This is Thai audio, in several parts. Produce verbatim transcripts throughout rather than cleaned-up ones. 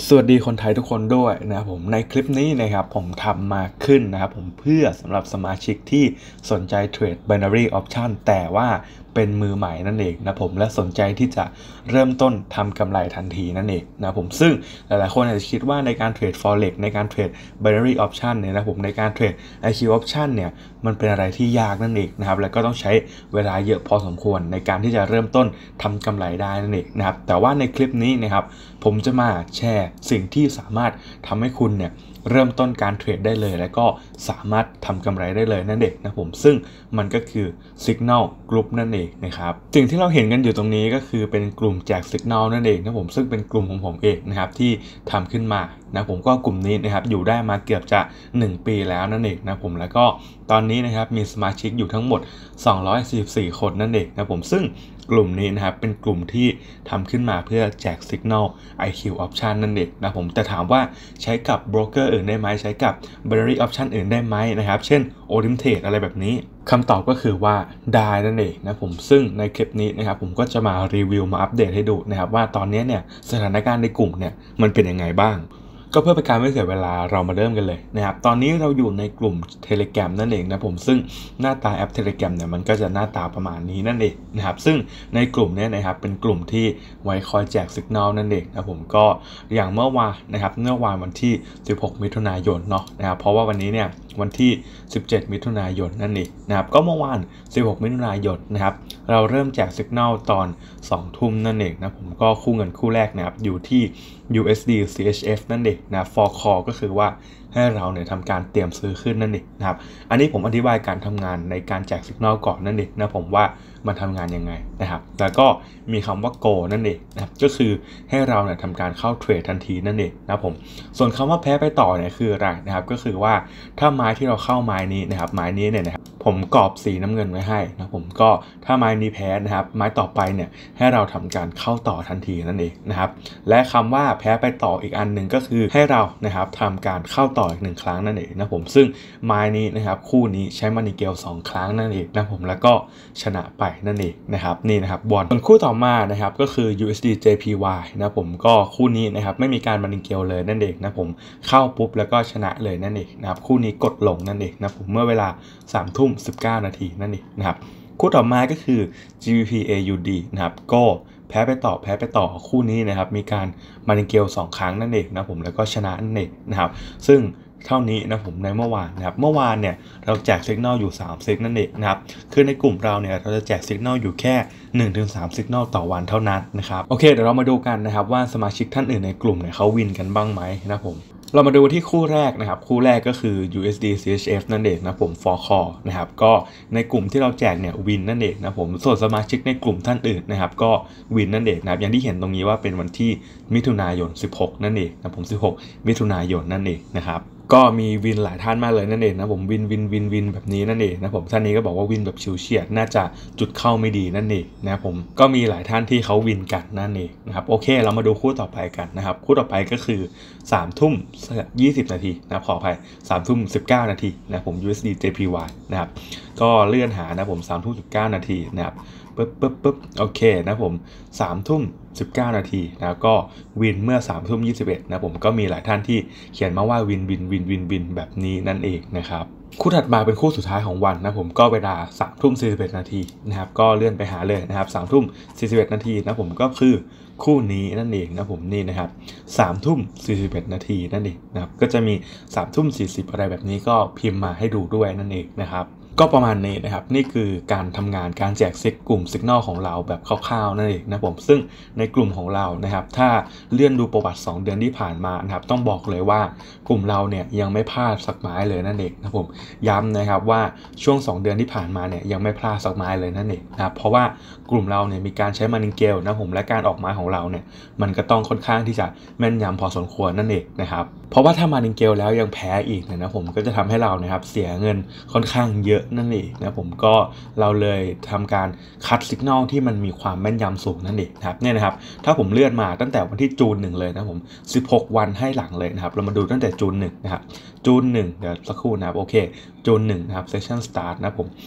สวัสดีคนไทยทุกคนด้วยนะครับผมในคลิปนี้นะครับผมทำมาขึ้นนะครับผมเพื่อสำหรับสมาชิกที่สนใจเทรด binary option แต่ว่าเป็นมือใหม่นั่นเองนะผมและสนใจที่จะเริ่มต้นทำกำไรทันทีนั่นเองนะผมซึ่งหลายๆคนอาจจะคิดว่าในการเทรด forex ในการเทรด binary option เนี่ยนะผมในการเทรด ไอ คิว option เนี่ยมันเป็นอะไรที่ยากนั่นเองนะครับแล้วก็ต้องใช้เวลาเยอะพอสมควรในการที่จะเริ่มต้นทำกำไรได้นั่นเองนะครับแต่ว่าในคลิปนี้นะครับผมจะมาแชร์สิ่งที่สามารถทำให้คุณเนี่ยเริ่มต้นการเทรดได้เลยแล้วก็สามารถทำกำไรได้เลยนั่นเองนะผมซึ่งมันก็คือ Signal Group นั่นเองนะครับสิ่งที่เราเห็นกันอยู่ตรงนี้ก็คือเป็นกลุ่มแจก Signal นั่นเองนะผมซึ่งเป็นกลุ่มของผมเองนะครับที่ทำขึ้นมานะผมก็กลุ่มนี้นะครับอยู่ได้มาเกือบจะหนึ่งปีแล้วนั่นเองนะผมแล้วก็ตอนนี้นะครับมีสมาชิกอยู่ทั้งหมดสองร้อยสี่สิบสี่คนนั่นเองนะผมซึ่งกลุ่มนี้นะครับเป็นกลุ่มที่ทำขึ้นมาเพื่อแจก Signal ไอ คิว Option นั่นเองนะผมแต่ถามว่าใช้กับโบรกเกอร์อื่นได้ไหมใช้กับ Binary Option อื่นได้ไหมนะครับเช่น โอ ที เอ็ม Trade อะไรแบบนี้คำตอบก็คือว่าได้นั่นเองนะผมซึ่งในคลิปนี้นะครับผมก็จะมารีวิวมาอัปเดตให้ดูนะครับว่าตอนนี้เนี่ยสถานการณ์ในกลุ่มเนี่ยมันเป็นยังไงบ้างก็เพื่อเป็นการไม่เสียเวลาเรามาเริ่มกันเลยนะครับตอนนี้เราอยู่ในกลุ่ม Telegram นั่นเองนะผมซึ่งหน้าตาแอป Telegram เนี่ยมันก็จะหน้าตาประมาณนี้นั่นเองนะครับซึ่งในกลุ่มนี้นะครับเป็นกลุ่มที่ไว้คอยแจก Signal นั่นเองนะผมก็อย่างเมื่อวานนะครับเมื่อวานวันที่สิบหกมิถุนายนเนาะนะครับเพราะว่าวันนี้เนี่ยวันที่สิบเจ็ดมิถุนายนนั่นเองนะครับก็เมื่อวานสิบหกมิถุนายนนะครับเราเริ่มแจก Signal ตอนสองทุ่มนั่นเองนะผมก็คู่เงินคู่แรกนะครับอยู่ที่ ยู เอส ดี ซี เอช เอฟ นั่นเองนะ for call ก็คือว่าให้เราเนี่ยทำการเตรียมซื้อขึ้นนั่นเองนะครับอันนี้ผมอธิบายการทำงานในการแจก Signal ก่อนนั่นเองนะผมว่ามันทำงานยังไงนะครับแล้วก็มีคำว่า go นั่นเองนะครับก็คือให้เราเนี่ยทำการเข้าเทรดทันทีนั่นเองนะผมส่วนคำว่าแพ้ไปต่อเนี่ยคืออะไรนะครับก็คือว่าถ้าไม้ที่เราเข้าไม้นี้นะครับไม้นี้เนี่ยนะครับผมกรอบสีน้ำเงินไว้ให้นะผมก็ถ้าไม้นี้แพ้นะครับไม้ต่อไปเนี่ยให้เราทำการเข้าต่อทันทีนั่นเองนะครับและคำว่าแพ้ไปต่ออีกอันหนึ่งก็คือให้เรานะครับทำการเข้าต่ออีกหนึ่งครั้งนั่นเองนะผมซึ่งไม้นี้นะครับคู่นี้ใช้มันนิเกลสองครั้งนั่นเองนะผมแล้วก็ชนะไปนั่นเองนะครับนี่นะครับบอลส่วนคู่ต่อมานะครับก็คือ ยู เอส ดี เจ พี วาย นะผมก็คู่นี้นะครับไม่มีการมันนิเกลเลยนั่นเองนะผมเข้าปุ๊บแล้วก็ชนะเลยนั่นเองนะครับคู่นี้กดลงนั่นเองนะผมเมื่อเวลาสามทุ่มสิบเก้านาทีนั่นเองนะครับคู่ต่อมาก็คือ จี วี พี เอ ยู ดี นะครับก็แพ้ไปต่อแพ้ไปต่อคู่นี้นะครับมีการมานิเกลสองครั้งนั่นเองนะผมแล้วก็ชนะนั่นเองนะครับซึ่งเท่านี้นะผมในเมื่อวานนะครับเมื่อวานเนี่ยเราแจก Signal อยู่สาม Signal นั่นเองนะครับคือในกลุ่มเราเนี่ยเราจะแจก Signal อยู่แค่ หนึ่งถึงสาม Signal ต่อวันเท่านั้นนะครับโอเคเดี๋ยวเรามาดูกันนะครับว่าสมาชิกท่านอื่นในกลุ่มเนี่ยเขาวินกันบ้างไหมนะผมเรามาดูที่คู่แรกนะครับคู่แรกก็คือ ยู เอส ดี ซี เอช เอฟ นั่นเองนะผม for call นะครับก็ในกลุ่มที่เราแจกเนี่ยวินนั่นเองนะผมส่วนสมาชิกในกลุ่มท่านอื่นนะครับก็วินนั่นเองนะครับอย่างที่เห็นตรงนี้ว่าเป็นวันที่มิถุนายนสิบหกนั่นเองนะผมสิบหกมิถุนายนนั่นเองนะครับก็มีวินหลายท่านมากเลยนั่นเองนะผมวินวินวินวินแบบนี้นั่นเองนะผมท่านนี้ก็บอกว่าวินแบบชิวเฉียดน่าจะจุดเข้าไม่ดีนั่นเองนะผมก็มีหลายท่านที่เขาวินกันนั่นเองนะครับโอเคเรามาดูคู่ต่อไปกันนะครับคู่ต่อไปก็คือสามทุ่มยี่สิบนาทีนะขออภัยสามทุ่มสิบเก้านาทีนะผม ยู เอส ดี เจ พี วาย นะครับก็เลื่อนหานะผมสามทุ่มสิบเก้านาทีนะครับปึ๊บปึ๊บปึ๊บโอเคนะผมสามทุ่มสิบเก้านาทีนะก็วินเมื่อสามทุ่มยี่สิบเอ็ดนะผมก็มีหลายท่านที่เขียนมาว่าวินวินวินวินวินแบบนี้นั่นเองนะครับคู่ถัดมาเป็นคู่สุดท้ายของวันนะผมก็เวลาสามทุ่มสี่สิบเอ็ดนาทีนะครับก็เลื่อนไปหาเลยนะครับสามทุ่มสี่สิบเอ็ดนาทีนะผมก็คือคู่นี้นั่นเองนะผมนี่นะครับสามทุ่มสี่สิบเอ็ดนาทีนั่นเองนะครับก็จะมีสามทุ่มสี่สิบอะไรแบบนี้ก็พิมพ์มาให้ดูด้วยนั่นเองนะครับก็ประมาณนี้นะครับนี่คือการทำงานการแจกซิกกลุ่ม Signal ของเราแบบคร่าวๆนั่นเองนะผมซึ่งในกลุ่มของเรานะครับถ้าเลื่อนดูประวัติสองเดือนที่ผ่านมานะครับต้องบอกเลยว่ากลุ่มเราเนี่ยยังไม่พลาดสักไม้เลยนั่นเองนะผมย้ำนะครับว่าช่วงสองเดือนที่ผ่านมาเนี่ยยังไม่พลาดสักไม้เลยนั่นเองนะครับเพราะว่ากลุ่มเราเนี่ยมีการใช้มานิเกลนะผมและการออกไม้ของเราเนี่ยมันก็ต้องค่อนข้างที่จะแม่นยำพอสมควรนั่นเองนะครับเพราะว่าถ้ามานิเกลแล้วยังแพ้อีกเนี่ยนะผมก็จะทำให้เรานะครับเสียเงินค่อนข้างเยอะนั่นเองนะผมก็เราเลยทำการคัด Signal ที่มันมีความแม่นยำสูงนั่นเองนะครับเนี่ยนะครับถ้าผมเลื่อนมาตั้งแต่วันที่จูนหนึ่งเลยนะผมสิบหกวันให้หลังเลยนะครับเรามาดูตั้งแต่จูนหนึ่งนะครับจูนหนึ่งเดี๋ยวสักครู่นะครับโอเคจูนหนึ่งนะครับ Session Start นะผม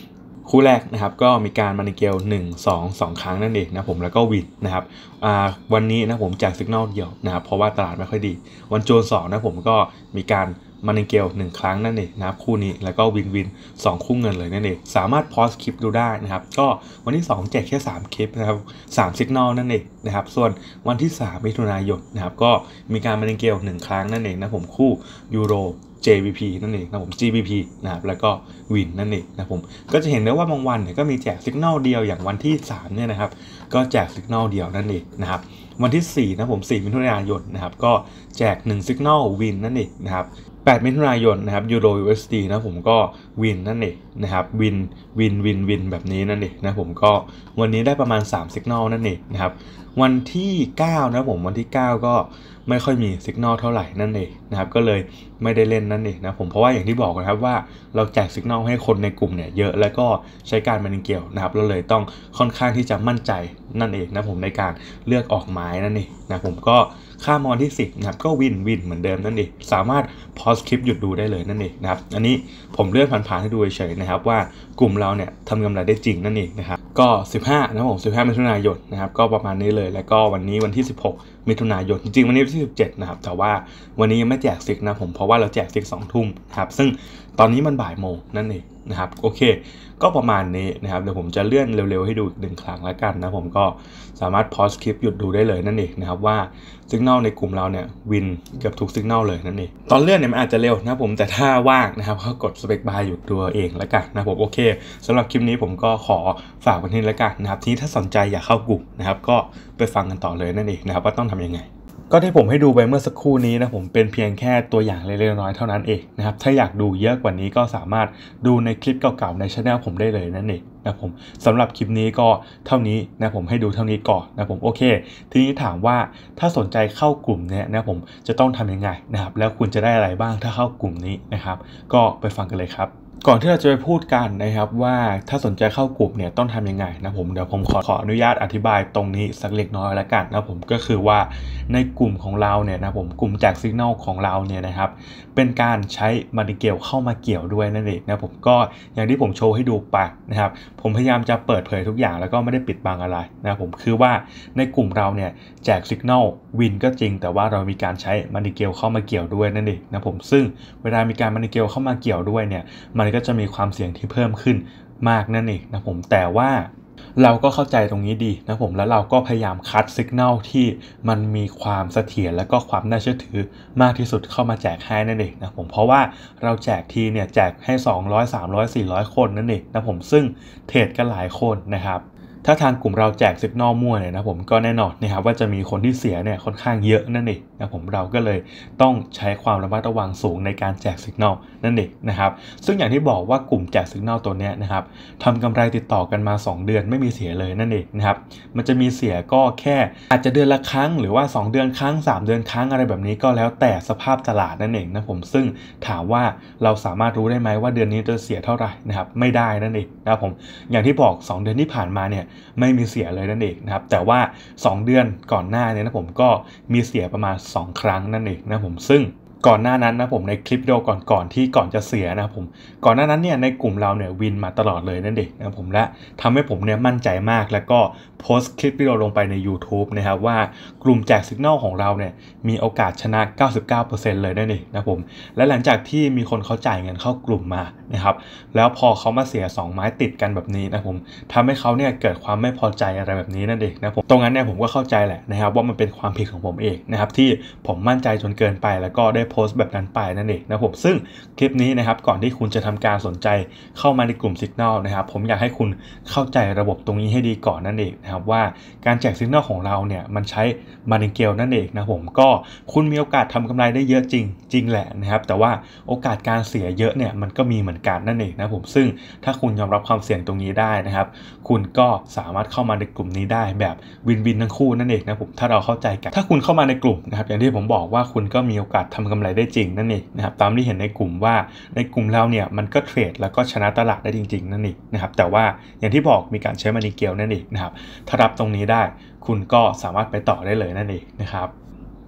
คู่แรกนะครับก็มีการมานิเกลหนึ่ง สอง สองครั้งนั่นเองนะผมแล้วก็วินนะครับอ่าวันนี้นะผมแจกสัญญาณเดียวนะครับเพราะว่าตลาดไม่ค่อยดีวันโจนสองนะผมก็มีการมานิเกลหนึ่งครั้งนั่นเองนะครับคู่นี้แล้วก็วินวินสองคู่เงินเลยนั่นเองสามารถพอสคลิปดูได้นะครับก็วันที่สองแจกแค่สามคลิปนะครับสามสัญญาณนั่นเองนะครับส่วนวันที่สามมิถุนายนนะครับก็มีการมานิเกลหนึ่งครั้งนั่นเองนะผมคู่ยูโรเจ บี พี นั่นเองนะผม จี บี พี นะครับแล้วก็วินนั่นเองนะผมก็จะเห็นได้ว่าบางวันเนี่ยก็มีแจกสัญญาณเดียวอย่างวันที่สามเนี่ยนะครับก็แจกสัญญาณเดียวนั่นเองนะครับวันที่สี่นะผมสี่มิถุนายนนะครับก็แจกหนึ่งสัญญาณวินนั่นเองนะครับแปดมิถุนายนนะครับยูโร ยู เอส ดี นะผมก็วินนั่นเองนะครับวินวินวินวินแบบนี้นั่นเองนะผมก็วันนี้ได้ประมาณสามสัญญาณนั่นเองนะครับวันที่เก้านะผมวันที่เก้าก็ไม่ค่อยมีสัญญาณเท่าไหร่นั่นเองนะครับก็เลยไม่ได้เล่นนั่นเองนะผมเพราะว่าอย่างที่บอกนะครับว่าเราแจกสัญญาณให้คนในกลุ่มเนี่ยเยอะแล้วก็ใช้การมานิเกลนะครับเราเลยต้องค่อนข้างที่จะมั่นใจนั่นเองนะผมในการเลือกออกไม้นั่นเองนะผมก็ข้ามวันที่สิบนะครับก็วินวินเหมือนเดิมนั่นเองสามารถพอสคลิปหยุดดูได้เลยนั่นเองนะครับอันนี้ผมเลื่อนผ่านๆให้ดูเฉยๆนะครับว่ากลุ่มเราเนี่ยทำกำไรได้จริงนั่นเองนะครับก็สิบห้านะผมสิบห้ามิถุนายนนะครับก็ประมาณนี้เลยแล้วก็วันนี้วันที่สิบหกมิถุนายนจริงๆวันนี้วันที่สิบเจ็ดนะครับแต่ว่าวันนี้ยังไม่แจกซิกนะผมเพราะว่าเราแจกซิกสองทุ่มครับซึ่งตอนนี้มันบ่ายโมงนั่นเองนะครับโอเคก็ประมาณนี้นะครับเดี๋ยวผมจะเลื่อนเร็วๆให้ดูอีกหนึ่งครั้งแล้วกันนะผมก็สามารถพอสคลิปหยุดดูได้เลยนั่นเองนะครับว่าสัญญาณในกลุ่มเราเนี่ยวินเกือบทุกสัญญาณเลยนั่นเองตอนเลื่อนเนี่ยมันอาจจะเร็วนะผมแต่ถ้าว่างนะครับก็กดสเปคบาร์หยุดดูเองแล้วกันนะผมโอเคสำหรับคลิปนี้ผมก็ขอฝากไว้ที่นี่แล้วกันนะครับทีนี้ถ้าสนใจอยากเข้ากลุ่มนะครับก็ไปฟังกันต่อเลยนั่นเองนะครับว่าต้องทำยังไงก็ที่ผมให้ดูไปเมื่อสักครู่นี้นะผมเป็นเพียงแค่ตัวอย่างเล็กๆน้อยๆเท่านั้นเองนะครับถ้าอยากดูเยอะกว่านี้ก็สามารถดูในคลิปเก่าๆในช่องผมได้เลยนั่นเองนะผมสำหรับคลิปนี้ก็เท่านี้นะผมให้ดูเท่านี้ก่อนนะผมโอเคทีนี้ถามว่าถ้าสนใจเข้ากลุ่มเนี้ยนะผมจะต้องทำยังไงนะครับแล้วคุณจะได้อะไรบ้างถ้าเข้ากลุ่มนี้นะครับก็ไปฟังกันเลยครับก่อนที่เราจะไปพูดกันนะครับว่าถ้าสนใจเข้ากลุ่มเนี่ยต้องทำยังไงนะผมเดี๋ยวผมขอขออนุญาตอธิบายตรงนี้สักเล็กน้อยแล้วกันนะผมก็คือว่าในกลุ่มของเราเนี่ยนะผมกลุ่มแจกสัญญาณของเราเนี่ยนะครับเป็นการใช้มานิเกลเข้ามาเกี่ยวด้วยนั่นเองนะผมก็อย่างที่ผมโชว์ให้ดูไปนะครับผมพยายามจะเปิดเผยทุกอย่างแล้วก็ไม่ได้ปิดบังอะไรนะผมคือว่าในกลุ่มเราเนี่ยแจกสัญญาณวินก็จริงแต่ว่าเรามีการใช้มานิเกลเข้ามาเกี่ยวด้วยนั่นเองนะผมซึ่งเวลามีการมานิเกลเข้ามาเกี่ยวด้วยเนี่ยมันก็จะมีความเสี่ยงที่เพิ่มขึ้นมากนั่นเองนะผมแต่ว่าเราก็เข้าใจตรงนี้ดีนะผมแล้วเราก็พยายามคัดสัญญาณที่มันมีความเสถียรและก็ความน่าเชื่อถือมากที่สุดเข้ามาแจกให้นั่นเองนะผมเพราะว่าเราแจกทีเนี่ยแจกให้สองร้อย สามร้อย สี่ร้อยคนนั่นเองนะผมซึ่งเทรดกันหลายคนนะครับถ้าทางกลุ่มเราแจกสัญญาณมั่วเนี่ยนะผมก็แน่นอนนะครับว่าจะมีคนที่เสียเนี่ยค่อนข้างเยอะนั่นเองนะผมเราก็เลยต้องใช้ความระมัดระวังสูงในการแจกสัญญาณนั่นเองนะครับซึ่งอย่างที่บอกว่ากลุ่มแจกสัญญาณตัวนี้นะครับทำกำไรติดต่อกันมาสองเดือนไม่มีเสียเลยนั่นเองนะครับมันจะมีเสียก็แค่อาจจะเดือนละครั้งหรือว่าสองเดือนครั้งสามเดือนครั้งอะไรแบบนี้ก็แล้วแต่สภาพตลาดนั่นเองนะผมซึ่งถามว่าเราสามารถรู้ได้ไหมว่าเดือนนี้จะเสียเท่าไหร่นะครับไม่ได้นั่นเองนะครับผมอย่างที่บอกสองเดือนที่ผ่านมาเนี่ยไม่มีเสียเลยนั่นเองนะครับแต่ว่าสองเดือนก่อนหน้านี้นะผมก็มีเสียประมาณสองครั้งนั่นเองนะผมซึ่งก่อนหน้านั้นนะผมในคลิปวิดีโอก่อนๆที่ก่อนจะเสียนะผมก่อนหน้านั้นเนี่ยในกลุ่มเราเนี่ยวินมาตลอดเลยนั่นเองนะผมและทำให้ผมเนี่ยมั่นใจมากแล้วก็โพสต์คลิปวิดีโอลงไปใน YouTube นะครับว่ากลุ่มแจกสัญญาณของเราเนี่ยมีโอกาสชนะ เก้าสิบเก้าเปอร์เซ็นต์ เลยนั่นเองนะผมและหลังจากที่มีคนเขาจ่ายเงินเข้ากลุ่มมานะครับแล้วพอเขามาเสียสองไม้ติดกันแบบนี้นะผมทำให้เขาเนี่ยเกิดความไม่พอใจอะไรแบบนี้นั่นเองนะผมตรงนั้นเนี่ยผมก็เข้าใจแหละนะครับว่ามันเป็นความผิดของผมเองนะครับที่ผมมั่นใจจนเกินไปแล้วก็ได้โพสต์แบบนั้นไปนั่นเองนะผมซึ่งคลิปนี้นะครับก่อนที่คุณจะทำการสนใจเข้ามาในกลุ่ม Signal นะครับผมอยากให้คุณเข้าใจระบบตรงนี้ให้ดีก่อนนั่นเองนะครับว่าการแจก Signal ของเราเนี่ยมันใช้มาร์จินเกลนั่นเองนะผมก็คุณมีโอกาสทำกำไรได้เยอะจริงจริงแหละนะครับแต่ว่าโอกาสการเสียเยอะเนี่ยมันก็มีเหมือนกันนั่นเองนะผมซึ่งถ้าคุณยอมรับความเสี่ยงตรงนี้ได้นะครับคุณก็สามารถเข้ามาในกลุ่มนี้ได้แบบวินวินทั้งคู่นั่นเองนะผมถ้าเราเข้าใจกันถ้าคุณเข้ามาในกลุ่มนะครับอย่างที่ผมบอกว่าคุณก็มีโอกาสทำกำไรได้จริงนั่นเองนะครับตามที่เห็นในกลุ่มว่าในกลุ่มเราเนี่ยมันก็เทรดแล้วก็ชนะตลาดได้จริงๆนั่นเองนะครับแต่ว่าอย่างที่บอกมีการใช้มาร์จินเกลนั่นเองนะครับถ้ารับตรงนี้ได้คุณก็สามารถไปต่อได้เลยนั่นเองนะครับ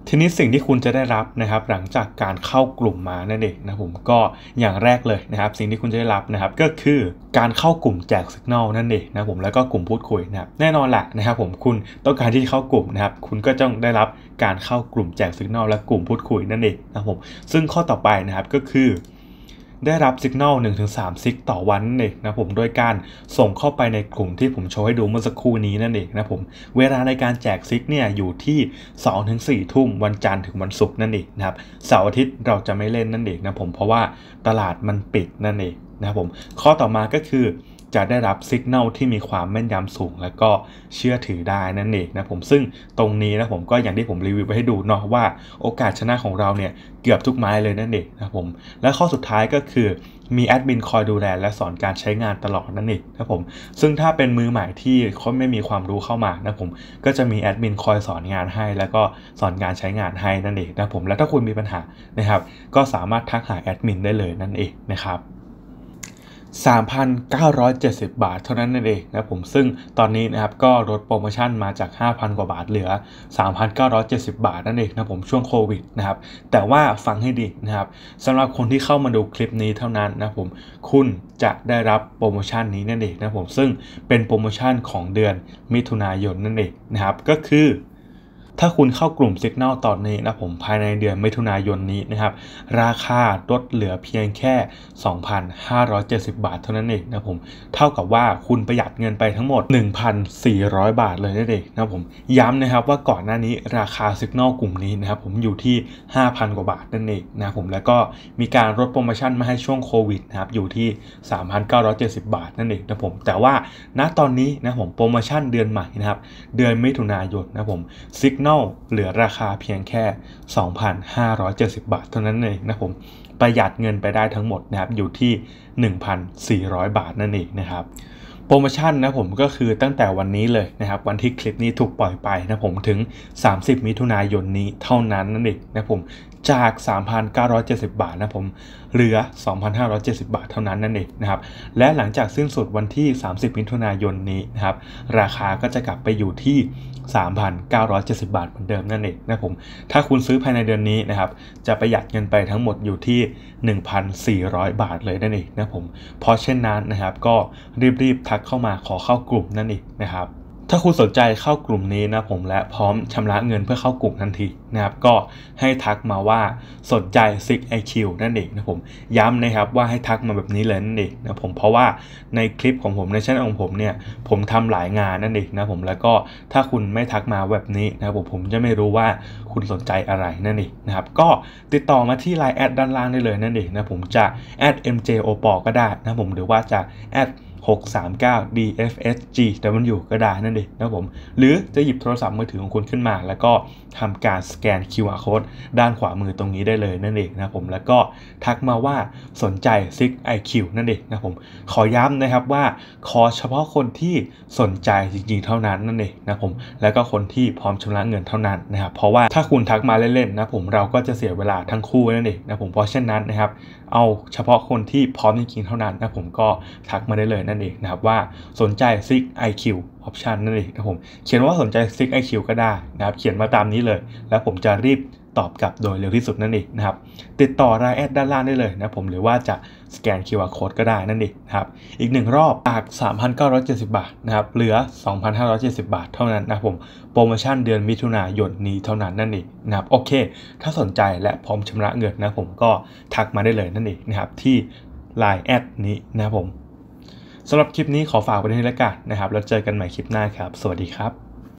ทีนี้สิ่งที่คุณจะได้รับนะครับหลังจากการเข้ากลุ่มมานั่นเองนะผมก็อย่างแรกเลยนะครับสิ่งที่คุณจะได้รับนะครับก็คือการเข้ากลุ่มแจกสัญญาณนั่นเองนะผมแล้วก็กลุ่มพูดคุยนะครับแน่นอนแหละนะครับผมคุณต้องการที่เข้ากลุ่มนะครับคุณก็ต้องได้รับการเข้ากลุ่มแจกสัญญาณและกลุ่มพูดคุยนั่นเองนะผมซึ่งข้อต่อไปนะครับก็คือได้รับสัญญาณ หนึ่งถึงสาม ซิกต่อวันนั่นเองนะผมโดยการส่งเข้าไปในกลุ่มที่ผมโชว์ให้ดูเมื่อสักครู่นี้นั่นเองนะผมเวลาในการแจกซิกเนี่ยอยู่ที่ สองถึงสี่ ทุ่มวันจันทร์ถึงวันศุกร์นั่นเองนะครับเสาร์อาทิตย์เราจะไม่เล่นนั่นเองนะผมเพราะว่าตลาดมันปิดนั่นเองนะครับผมข้อต่อมาก็คือจะได้รับสัญญาณที่มีความแม่นยำสูงและก็เชื่อถือได้นั่นเองนะผมซึ่งตรงนี้นะผมก็อย่างที่ผมรีวิวไปให้ดูเนาะว่าโอกาสชนะของเราเนี่ยเกือบทุกไม้เลยนั่นเองนะผมและข้อสุดท้ายก็คือมีแอดมินคอยดูแลและสอนการใช้งานตลอดนั่นเองนะผมซึ่งถ้าเป็นมือใหม่ที่เขาไม่มีความรู้เข้ามานะผมก็จะมีแอดมินคอยสอนงานให้แล้วก็สอนการใช้งานให้นั่นเองนะผมและถ้าคุณมีปัญหานะครับก็สามารถทักหาแอดมินได้เลยนั่นเองนะครับสามพันเก้าร้อยเจ็ดสิบ บาทเท่านั้นนั่นเองนะผมซึ่งตอนนี้นะครับก็ลดโปรโมชั่นมาจาก ห้าพัน กว่าบาทเหลือ สามพันเก้าร้อยเจ็ดสิบ บาทนั่นเองนะผมช่วงโควิดนะครับแต่ว่าฟังให้ดีนะครับสำหรับคนที่เข้ามาดูคลิปนี้เท่านั้นนะผมคุณจะได้รับโปรโมชั่นนี้นั่นเองนะผมซึ่งเป็นโปรโมชั่นของเดือนมิถุนายนนั่นเองนะครับก็คือถ้าคุณเข้ากลุ่ม Signal ตอนนี้นะผมภายในเดือนมิถุนายนนี้นะครับราคาลดเหลือเพียงแค่ สองพันห้าร้อยเจ็ดสิบ บาทเท่านั้นเองนะผมเท่ากับว่าคุณประหยัดเงินไปทั้งหมด หนึ่งพันสี่ร้อย บาทเลยนั่นเองนะผมย้ำนะครับว่าก่อนหน้านี้ราคา Signal กลุ่มนี้นะครับผมอยู่ที่ ห้าพัน กว่าบาทนั่นเองนะผมแล้วก็มีการลดโปรโมชั่นมาให้ช่วงโควิดนะครับอยู่ที่ สามพันเก้าร้อยเจ็ดสิบ บาทนั่นเองนะผมแต่ว่าณตอนนี้นะผมโปรโมชั่นเดือนใหม่นะครับเดือนมิถุนายนนะผม Signalเหลือราคาเพียงแค่ สองพันห้าร้อยเจ็ดสิบ บาทเท่านั้นเองนะผมประหยัดเงินไปได้ทั้งหมดนะครับอยู่ที่ หนึ่งพันสี่ร้อย บาทนั่นเองนะครับโปรโมชั่นนะผมก็คือตั้งแต่วันนี้เลยนะครับวันที่คลิปนี้ถูกปล่อยไปนะผมถึงสามสิบมิถุนายนนี้เท่านั้นนั่นเองนะผมจาก สามพันเก้าร้อยเจ็ดสิบ บาทนะผมเหลือ สองพันห้าร้อยเจ็ดสิบ บาทเท่านั้นนั่นเองนะครับและหลังจากสิ้นสุดวันที่สามสิบมิถุนายนนี้นะครับราคาก็จะกลับไปอยู่ที่ สามพันเก้าร้อยเจ็ดสิบ บาทเหมือนเดิมนั่นเองนะผมถ้าคุณซื้อภายในเดือนนี้นะครับจะประหยัดเงินไปทั้งหมดอยู่ที่ หนึ่งพันสี่ร้อย บาทเลยนั่นเองนะผมเพราะเช่นนั้นนะครับก็รีบๆทักเข้ามาขอเข้ากลุ่มนั่นเองนะครับถ้าคุณสนใจเข้ากลุ่มนี้นะผมและพร้อมชำระเงินเพื่อเข้ากลุ่มทันทีนะครับก็ให้ทักมาว่าสนใจ ซิก ไอ คิว นั่นเองนะผมย้ำนะครับว่าให้ทักมาแบบนี้เลยนั่นเองนะผมเพราะว่าในคลิปของผมในช่องของผมเนี่ยผมทำหลายงานนั่นเองนะผมแล้วก็ถ้าคุณไม่ทักมาแบบนี้นะครับผมผมจะไม่รู้ว่าคุณสนใจอะไรนั่นเองนะครับก็ติดต่อมาที่ ไลน์ แอดด้านล่างได้เลยนั่นเองนะผมจะแอด เอ็ม เจ โอ ปอ ก็ได้นะผมหรือว่าจะแอดหกสามเก้า ดี เอฟ เอส จี ดับเบิลยู ก็ได้นั่นเองนะผมหรือจะหยิบโทรศัพท์มือถือของคุณขึ้นมาแล้วก็ทำการสแกน คิว อาร์ Code ด้านขวามือตรงนี้ได้เลยนั่นเองนะผมแล้วก็ทักมาว่าสนใจ ซิก ไอ คิว นั่นเองนะผมขอย้ำนะครับว่าขอเฉพาะคนที่สนใจจริงๆเท่านั้นนั่นเองนะผมแล้วก็คนที่พร้อมชำระเงินเท่านั้นนะครับเพราะว่าถ้าคุณทักมาเล่นๆนะผมเราก็จะเสียเวลาทั้งคู่นั่นเองนะผมเพราะเช่นนั้นนะครับเอาเฉพาะคนที่พร้อมจริงๆเท่านั้นนะผมก็ทักมาได้เลยนั่นเองนะครับว่าสนใจ ซิก ไอ คิว Option นั่นเองนะผมเขียนว่าสนใจ ซิก ไอ คิว ก็ได้นะครับเขียนมาตามนี้เลยแล้วผมจะรีบตอบกลับโดยเร็วที่สุดนั่นเองนะครับติดต่อ ไลน์ แอดด้านล่างได้เลยนะผมหรือว่าจะสแกน คิว อาร์ Code ก็ได้นั่นเองนะครับอีกหนึ่งรอบจาก สามพันเก้าร้อยเจ็ดสิบ บาทนะครับเหลือ สองพันห้าร้อยเจ็ดสิบ บาทเท่านั้นนะผมโปรโมชั่นเดือนมิถุนายนนี้เท่านั้นนั่นเองนะครับโอเคถ้าสนใจและพร้อมชำระเงินนะผมก็ทักมาได้เลยนั่นเองนะครับที่ ไลน์ แอดนี้นะครับผมสำหรับคลิปนี้ขอฝากไว้ที่นี่แล้วกันนะครับแล้วเจอกันใหม่คลิปหน้าครับสวัสดีครับ